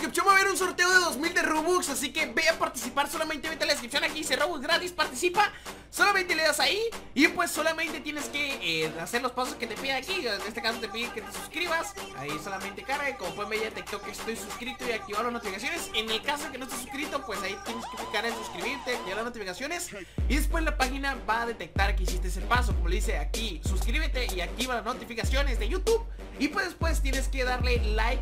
descripción va a haber un sorteo de 2000 de Robux, así que ve a participar. Solamente vete a la descripción, aquí dice Robux gratis, participa. Solamente le das ahí y pues solamente tienes que hacer los pasos que te pide aquí. En este caso te pide que te suscribas. Ahí solamente carga, como pueden ver ya TikTok que estoy suscrito y activar las notificaciones. En el caso de que no estés suscrito, pues ahí tienes que picar en suscribirte, activar las notificaciones. Y después la página va a detectar que hiciste ese paso, como le dice aquí, suscríbete y activa las notificaciones de YouTube. Y pues después tienes que darle like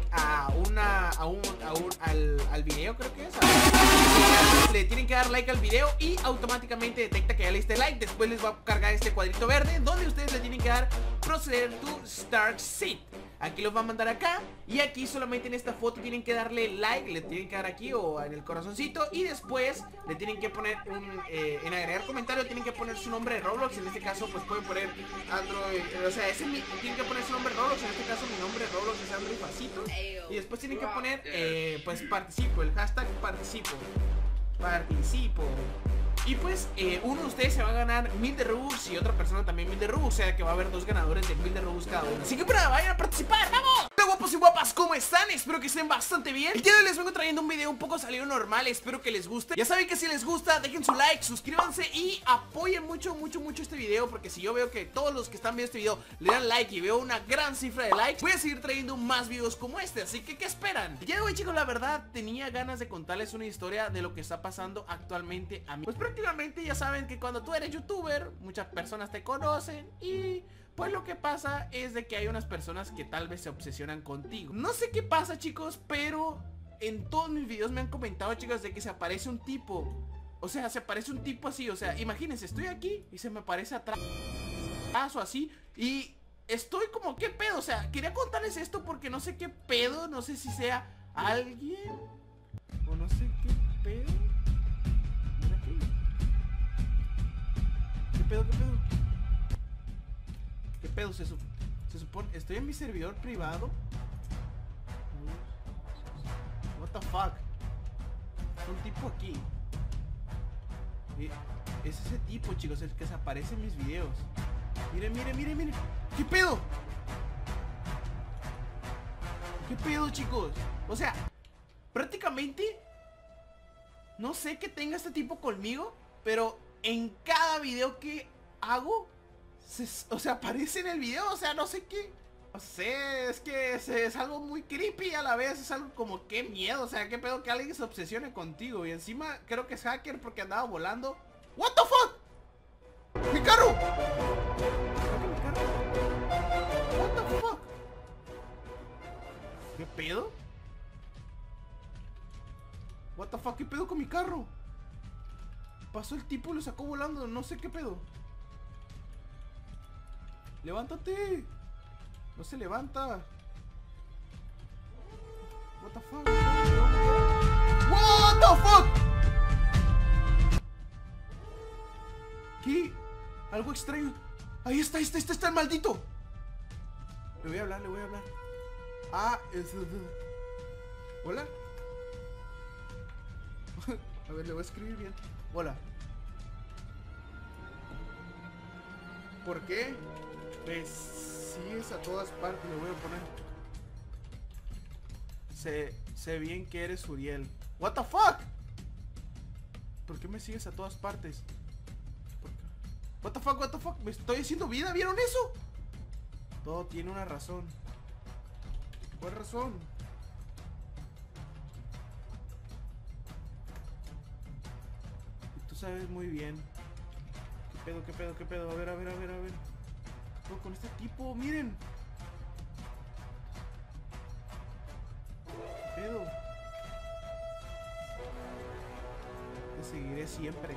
al video, creo que es. Le tienen que dar like al video y automáticamente detecta que ya le diste like. Después les va a cargar este cuadrito verde donde ustedes le tienen que dar proceder to start seat. Aquí los va a mandar acá y aquí solamente en esta foto tienen que darle like, le tienen que dar aquí o en el corazoncito y después le tienen que poner en agregar comentario tienen que poner su nombre de Roblox. En este caso pues pueden poner Android, o sea, tienen que poner su nombre de Roblox. En este caso mi nombre de Roblox es Android Facito. Y después tienen que poner pues participo, el hashtag participo. Y pues uno de ustedes se va a ganar 1000 de Robux y otra persona también 1000 de Robux. O sea que va a haber dos ganadores de 1000 de Robux cada uno. Así que para, vayan a participar, ¡vamos! Hola guapos y guapas, ¿cómo están? Espero que estén bastante bien. El día de hoy les vengo trayendo un video un poco salido normal. Espero que les guste. Ya saben que si les gusta, dejen su like, suscríbanse y apoyen mucho este video. Porque si yo veo que todos los que están viendo este video le dan like y veo una gran cifra de likes, voy a seguir trayendo más videos como este. Así que, ¿qué esperan? El día de hoy, chicos, la verdad, tenía ganas de contarles una historia de lo que está pasando actualmente a mí. Pues prácticamente ya saben que cuando tú eres youtuber, muchas personas te conocen y pues lo que pasa es de que hay unas personas que tal vez se obsesionan contigo. No sé qué pasa, chicos, pero en todos mis videos me han comentado, chicos, de que se aparece un tipo. O sea, se aparece un tipo así, o sea, imagínense, estoy aquí y se me aparece atrás o así y estoy como, ¿qué pedo? O sea, quería contarles esto porque no sé qué pedo, no sé si sea alguien o no sé qué pedo. Mira aquí. ¿Qué pedo? ¿Qué pedo? Se supone... Estoy en mi servidor privado. What the fuck. Un tipo aquí. Es ese tipo, chicos, el que se aparece en mis videos. Miren. ¿Qué pedo? ¿Qué pedo, chicos? O sea, prácticamente no sé qué tenga este tipo conmigo, pero en cada video que hago o sea, aparece en el video. O sea, no sé qué. No sé, es que es algo muy creepy a la vez. Es algo como que miedo. O sea, qué pedo que alguien se obsesione contigo. Y encima creo que es hacker porque andaba volando. What the fuck. ¡Mi carro! What the fuck. ¿Qué pedo? What the fuck, ¿qué pedo con mi carro? Pasó el tipo y lo sacó volando, no sé qué pedo. ¡Levántate! No se levanta. What the fuck? What the fuck? ¿Qué? Algo extraño. Ahí está el maldito. Le voy a hablar. Ah, hola. A ver, le voy a escribir bien. Hola. ¿Por qué? Pues sigues a todas partes, le voy a poner. Sé bien que eres Uriel. What the fuck? ¿Por qué me sigues a todas partes? What the fuck? Me estoy haciendo vida, ¿vieron eso? Todo tiene una razón. ¿Cuál razón? Tú sabes muy bien. ¿Qué pedo? A ver. No, con este tipo, miren. ¿Qué pedo? Te seguiré siempre.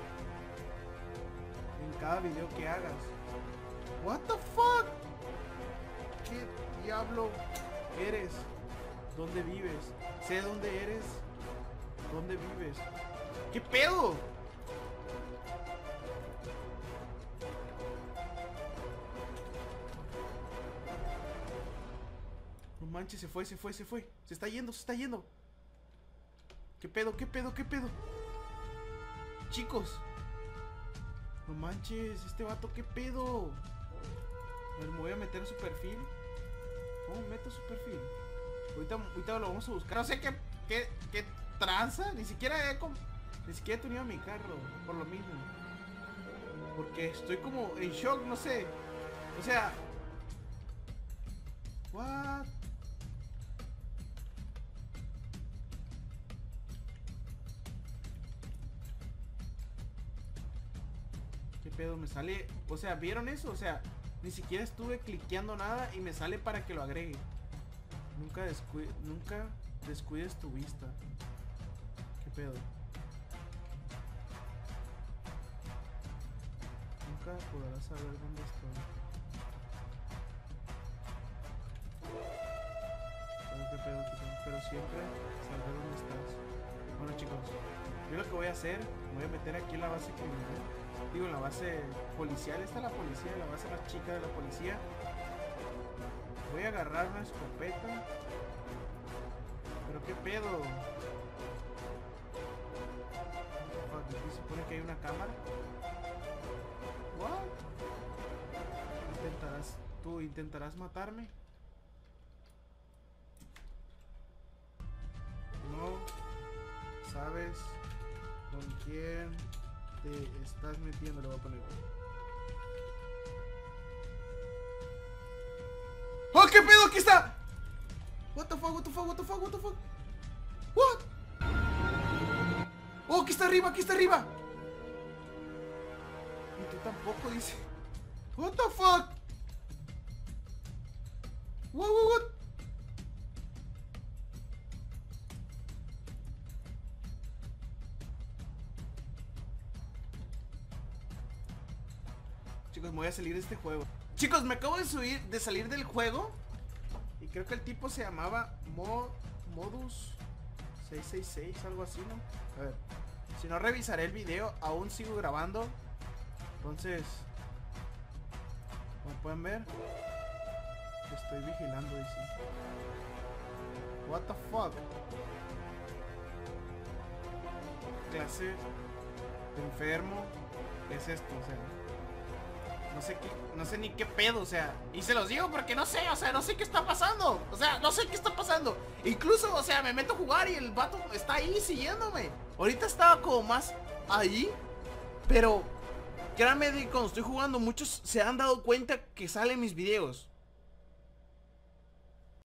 En cada video que hagas. What the fuck? ¿Qué diablo eres? ¿Dónde vives? Sé dónde eres. ¿Dónde vives? ¿Qué pedo? No manches, se fue. Se está yendo. ¿Qué pedo? Chicos. No manches, este vato, ¿qué pedo? A ver, me voy a meter en su perfil. ¿Cómo meto su perfil? Ahorita lo vamos a buscar. No sé qué ¿Qué tranza? Ni siquiera he tenido mi carro, por lo mismo. Porque estoy como en shock, no sé. O sea, what? ¿Qué pedo me sale? O sea, ¿vieron eso? O sea, ni siquiera estuve cliqueando nada y me sale para que lo agregue. Nunca descuides tu vista. ¿Qué pedo? Nunca podrás saber dónde estoy. ¿Qué pedo? Pero siempre sabré dónde estás. Bueno, chicos, yo lo que voy a hacer, me voy a meter aquí en la base criminal. Digo, en la base policial. Esta es la policía, la base más chica de la policía. Voy a agarrar una escopeta. Pero qué pedo. Aquí se supone que hay una cámara. What? Intentarás matarme. No sabes con quién te estás metiendo. Le voy a poner. ¡Oh, qué pedo! ¡Aquí está! What the fuck, what the fuck, what the fuck, what the fuck? What? Oh, aquí está arriba, aquí está arriba. Y tú tampoco, dice. What the fuck? What? Chicos, me voy a salir de este juego. Chicos, me acabo de salir del juego. Y creo que el tipo se llamaba Modus 666, algo así, ¿no? A ver, si no revisaré el video, aún sigo grabando. Entonces, como pueden ver, estoy vigilando, dice. What the fuck? Clase de enfermo es esto, o sea. No sé ni qué pedo, o sea. Y se los digo porque no sé, o sea, no sé qué está pasando. O sea, no sé qué está pasando. Incluso, o sea, me meto a jugar y el vato está ahí siguiéndome. Ahorita estaba como más ahí. Pero créanme que cuando estoy jugando, muchos se han dado cuenta que salen mis videos.